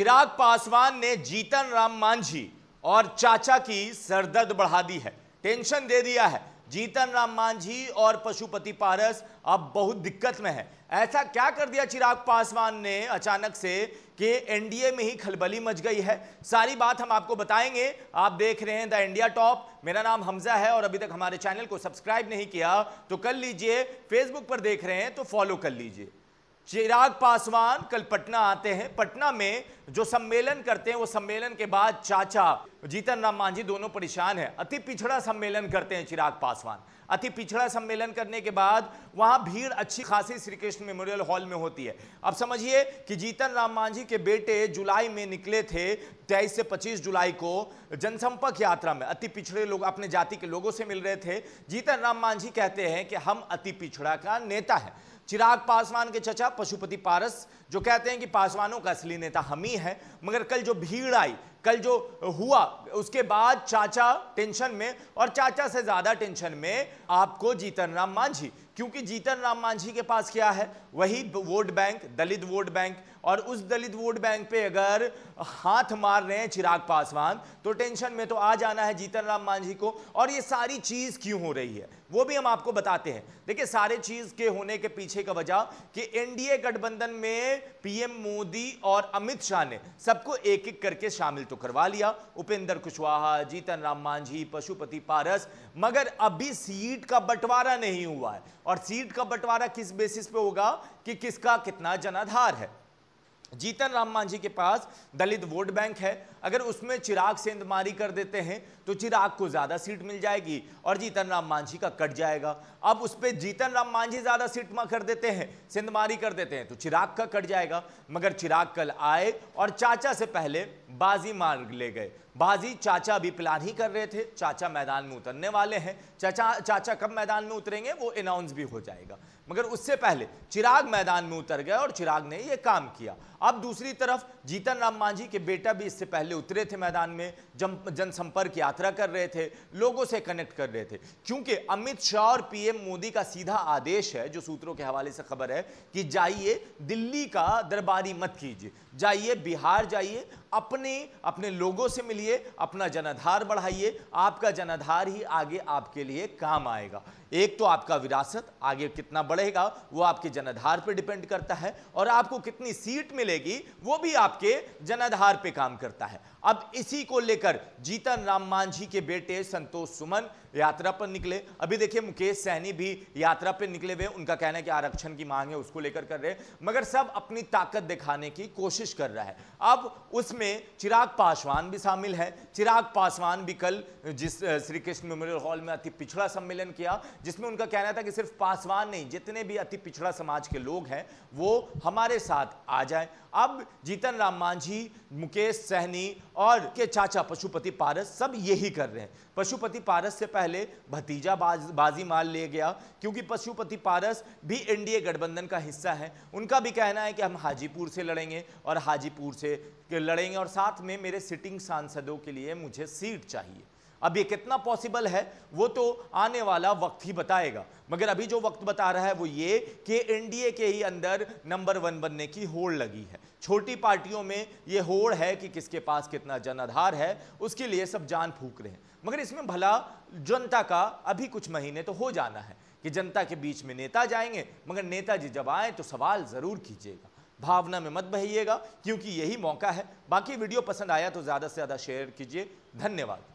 चिराग पासवान ने जीतन राम मांझी और चाचा की सरदर्द बढ़ा दी है, टेंशन दे दिया है। जीतन राम मांझी और पशुपति पारस अब बहुत दिक्कत में है। ऐसा क्या कर दिया चिराग पासवान ने अचानक से कि एनडीए में ही खलबली मच गई है। सारी बात हम आपको बताएंगे। आप देख रहे हैं द इंडिया टॉप। मेरा नाम हमजा है और अभी तक हमारे चैनल को सब्सक्राइब नहीं किया तो कर लीजिए। फेसबुक पर देख रहे हैं तो फॉलो कर लीजिए। चिराग पासवान कल पटना आते हैं। पटना में जो सम्मेलन करते हैं वो सम्मेलन के बाद चाचा जीतन राम मांझी दोनों परेशान हैं। अति पिछड़ा सम्मेलन करते हैं चिराग पासवान। अति पिछड़ा सम्मेलन करने के बाद वहां भीड़ अच्छी खासी श्री कृष्ण मेमोरियल हॉल में होती है। अब समझिए कि जीतन राम मांझी के बेटे जुलाई में निकले थे 23 से 25 जुलाई को जनसंपर्क यात्रा में। अति पिछड़े लोग अपने जाति के लोगों से मिल रहे थे। जीतन राम मांझी कहते हैं कि हम अति पिछड़ा का नेता है। चिराग पासवान के चचा पशुपति पारस जो कहते हैं कि पासवानों का असली नेता हम ही है। मगर कल जो भीड़ आई, कल जो हुआ, उसके बाद चाचा टेंशन में, और चाचा से ज्यादा टेंशन में आपको जीतन राम मांझी, क्योंकि जीतन राम मांझी के पास क्या है? वही vote bank, Dalit vote bank. और उस दलित वोट बैंक पे अगर हाथ मार रहे हैं चिराग पासवान तो टेंशन में तो आ जाना है जीतन राम मांझी को। और ये सारी चीज क्यों हो रही है वो भी हम आपको बताते हैं। देखिए, सारे चीज के होने के पीछे का वजह कि एनडीए गठबंधन में पीएम मोदी और अमित शाह ने सबको एक एक करके शामिल तो करवा लिया। उपेंद्र कुशवाहा, जीतन राम मांझी, पशुपति पारस, मगर अभी सीट का बंटवारा नहीं हुआ है। और सीट का बंटवारा किस बेसिस पे होगा कि किसका कितना जनाधार है। जीतन राम मांझी के पास दलित वोट बैंक है। अगर उसमें चिराग सेंधमारी कर देते हैं तो चिराग को ज्यादा सीट मिल जाएगी और जीतन राम मांझी का कट जाएगा। अब उस पे जीतन राम मांझी ज्यादा सीट में कर देते हैं, सेंधमारी कर देते हैं तो चिराग का कट जाएगा। मगर चिराग कल आए और चाचा से पहले बाजी मार ले गए। बाजी चाचा भी प्लान ही कर रहे थे। चाचा मैदान में उतरने वाले हैं। चाचा कब मैदान में उतरेंगे वो अनाउंस भी हो जाएगा। मगर उससे पहले चिराग मैदान में उतर गए और चिराग ने यह काम किया। अब दूसरी तरफ जीतन राम मांझी के बेटा भी इससे पहले उतरे थे मैदान में, जनसंपर्क यात्रा कर रहे थे, लोगों से कनेक्ट कर रहे थे। क्योंकि अमित शाह और पीएम मोदी का सीधा आदेश है, जो सूत्रों के हवाले से खबर है, कि जाइए दिल्ली का दरबारी मत कीजिए, जाइए बिहार जाइए, अपने लोगों से मिलिए, अपना जनाधार बढ़ाइए। आपका जनाधार ही आगे आपके लिए काम आएगा। एक तो आपका विरासत आगे कितना बढ़ेगा वो आपके जनाधार पर डिपेंड करता है, और आपको कितनी सीट मिलेगी वो भी आपके जनाधार पे काम करता है। अब इसी को लेकर जीतन राम मांझी के बेटे संतोष सुमन यात्रा पर निकले। अभी देखिए, मुकेश सहनी भी यात्रा पर निकले हुए। उनका कहना है कि आरक्षण की मांग है, उसको लेकर कर रहे हैं, मगर सब अपनी ताकत दिखाने की कोशिश कर रहा है। अब उसमें चिराग पासवान भी शामिल है। चिराग पासवान भी कल जिस श्री कृष्ण मेमोरियल हॉल में अति पिछड़ा सम्मेलन किया, जिसमें उनका कहना था कि सिर्फ पासवान नहीं, जितने भी अति पिछड़ा समाज के लोग हैं वो हमारे साथ आ जाएं। अब जीतन राम मांझी, मुकेश सहनी और के चाचा पशुपति पारस सब यही कर रहे हैं। पशुपति पारस से पहले भतीजा बाजी मार ले गया, क्योंकि पशुपति पारस भी एनडीए गठबंधन का हिस्सा है। उनका भी कहना है कि हम हाजीपुर से लड़ेंगे और हाजीपुर से लड़ेंगे, और साथ में मेरे सिटिंग सांसदों के लिए मुझे सीट चाहिए। अब ये कितना पॉसिबल है वो तो आने वाला वक्त ही बताएगा। मगर अभी जो वक्त बता रहा है वो ये कि एनडीए के ही अंदर नंबर 1 बनने की होड़ लगी है। छोटी पार्टियों में ये होड़ है कि किसके पास कितना जनाधार है, उसके लिए सब जान फूंक रहे हैं। मगर इसमें भला जनता का अभी कुछ महीने तो हो जाना है कि जनता के बीच में नेता जाएंगे। मगर नेताजी जब आए तो सवाल जरूर कीजिएगा, भावना में मत बहिएगा, क्योंकि यही मौका है। बाकी वीडियो पसंद आया तो ज्यादा से ज्यादा शेयर कीजिए। धन्यवाद।